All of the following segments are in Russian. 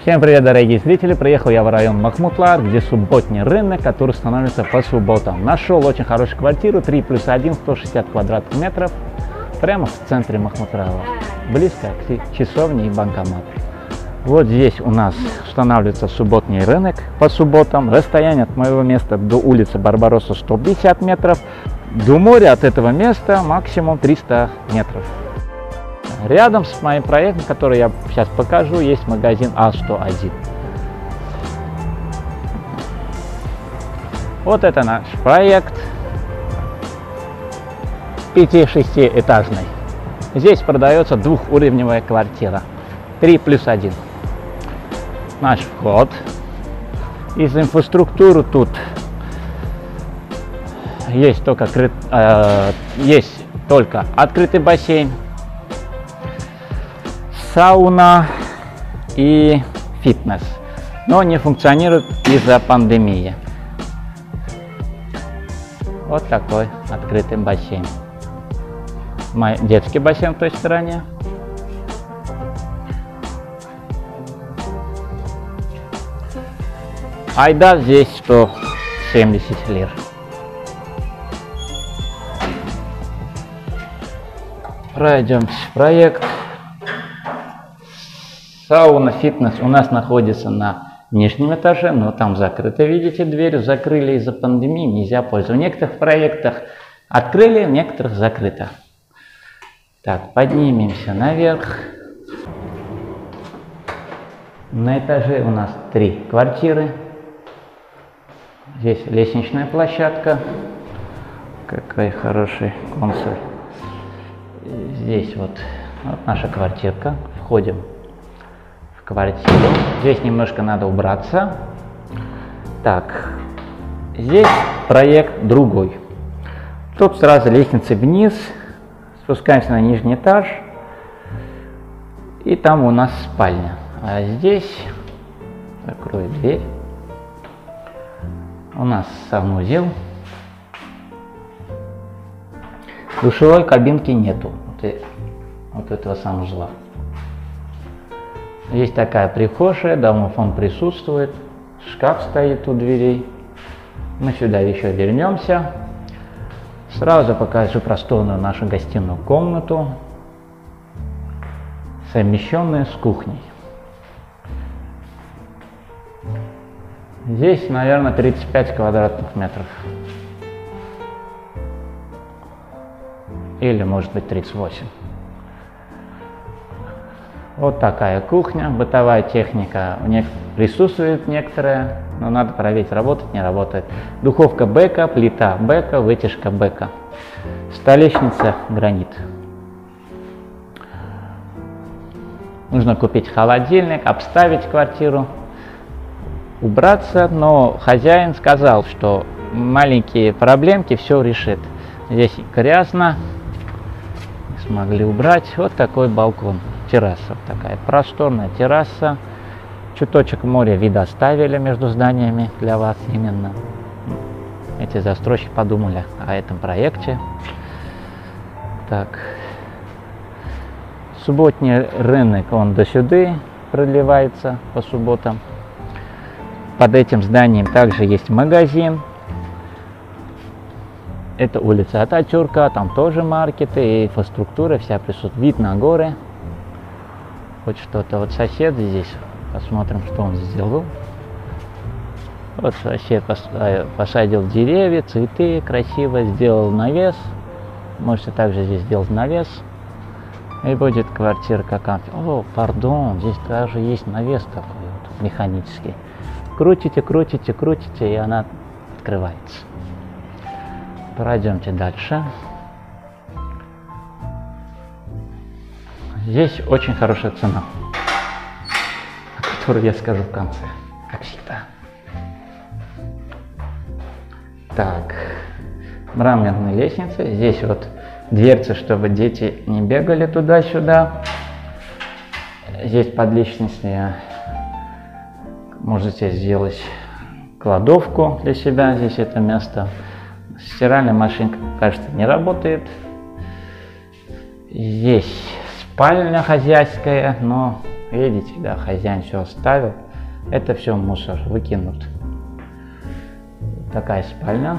Всем привет, дорогие зрители! Приехал я в район Махмутлар, где субботний рынок, который становится по субботам. Нашел очень хорошую квартиру, 3+1, 160 квадратных метров, прямо в центре Махмутлара, близко к часовне и банкомату. Вот здесь у нас устанавливается субботний рынок по субботам. Расстояние от моего места до улицы Барбаросса 150 метров, до моря от этого места максимум 300 метров. Рядом с моим проектом, который я сейчас покажу, есть магазин А101. Вот это наш проект, 5-6-этажный. Здесь продается двухуровневая квартира, 3+1. Наш вход. Из инфраструктуры тут есть только открытый бассейн, сауна и фитнес, но не функционирует из-за пандемии. Вот такой открытый бассейн. Мой детский бассейн в той стороне. Айда здесь 170 лир. Пройдемте проект. Сауна, фитнес у нас находится на нижнем этаже, но там закрыто, видите, дверь закрыли из-за пандемии, нельзя пользоваться. В некоторых проектах открыли, в некоторых закрыто. Так, поднимемся наверх. На этаже у нас 3 квартиры. Здесь лестничная площадка. Какая хорошая консоль. Здесь вот наша квартирка. Входим в квартиру. Здесь немножко надо убраться. Так, здесь проект другой. Тут сразу лестница вниз. Спускаемся на нижний этаж. И там у нас спальня. А здесь, закрою дверь, у нас санузел. Душевой кабинки нету. Вот этого санузла. Есть такая прихожая, домофон присутствует, шкаф стоит у дверей. Мы сюда еще вернемся. Сразу покажу просторную нашу гостиную комнату, совмещенную с кухней. Здесь, наверное, 35 квадратных метров. Или, может быть, 38. Вот такая кухня, бытовая техника присутствует некоторая, но надо проверить, работает, не работает. Духовка Бека, плита Бека, вытяжка Бека. Столешница гранит. Нужно купить холодильник, обставить квартиру, убраться, но хозяин сказал, что маленькие проблемки все решит. Здесь грязно, не смогли убрать. Вот такой балкон. Терраса, вот такая просторная терраса. Чуточек моря вида оставили между зданиями для вас именно. Эти застройщики подумали о этом проекте. Так. Субботний рынок, он до сюда продлевается по субботам. Под этим зданием также есть магазин. Это улица Ататюрка, там тоже маркеты и инфраструктура вся присутствует. Вид на горы. Вот что-то. Вот сосед здесь. Посмотрим, что он сделал. Вот сосед посадил деревья, цветы, красиво сделал навес. Можете также здесь сделать навес. И будет квартира как амфитеатр. О, пардон, здесь даже есть навес такой вот, механический. Крутите, крутите, крутите, и она открывается. Пройдемте дальше. Здесь очень хорошая цена, о которой я скажу в конце, как всегда. Так, мраморные лестницы. Здесь вот дверцы, чтобы дети не бегали туда-сюда. Здесь под лестницей можете сделать кладовку для себя. Здесь это место. Стиральная машинка, кажется, не работает. Здесь спальня хозяйская, но Видите, да, хозяин все оставил. Это все мусор, выкинут. Такая спальня.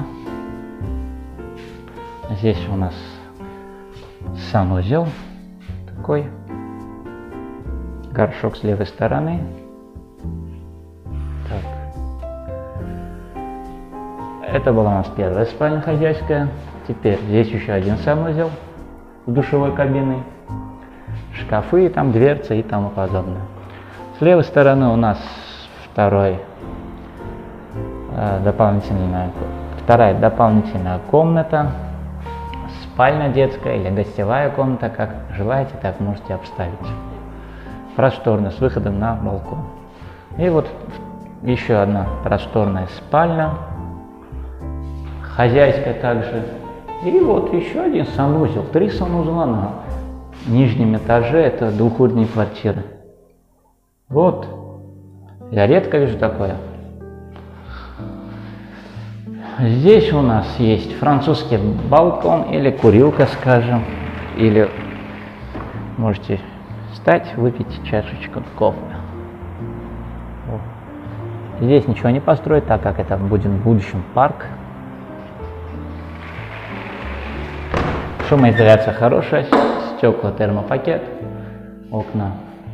Здесь у нас санузел такой. Горшок с левой стороны. Так. Это была у нас первая спальня хозяйская. Теперь здесь еще один санузел с душевой кабиной. Шкафы, там дверцы и тому подобное. С левой стороны у нас вторая дополнительная комната. Спальня детская или гостевая комната, как желаете, так можете обставить. Просторно, с выходом на балкон. И вот еще одна просторная спальня, хозяйская также. И вот еще один санузел, 3 санузла на нижнем этаже, это двухуровневые квартиры. Вот, я редко вижу такое. Здесь у нас есть французский балкон или курилка, скажем, или можете встать, выпить чашечку кофе. Здесь ничего не построить, так как это будет в будущем парк. Шумоизоляция хорошая, стекла, термопакет, окна.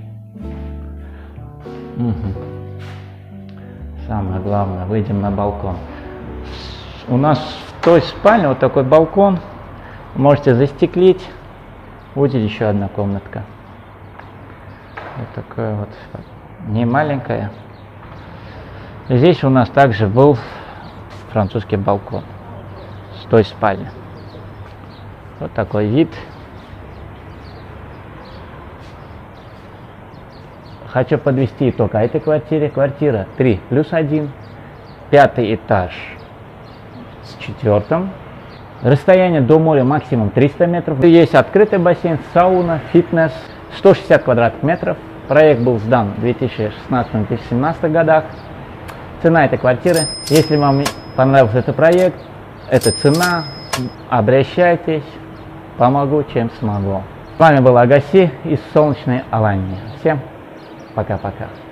Самое главное, выйдем на балкон. У нас в той спальне вот такой балкон. Можете застеклить. Будет еще одна комнатка. Вот такая вот, не маленькая. Здесь у нас также был французский балкон с той спальни. Вот такой вид. Хочу подвести итог о этой квартире. Квартира 3+1, 5-й этаж с 4-м. Расстояние до моря максимум 300 метров. Есть открытый бассейн, сауна, фитнес, 160 квадратных метров. Проект был сдан в 2016-2017 годах. Цена этой квартиры. Если вам понравился этот проект, эта цена, обращайтесь, помогу, чем смогу. С вами был Агаси из солнечной Алании. Всем пока-пока.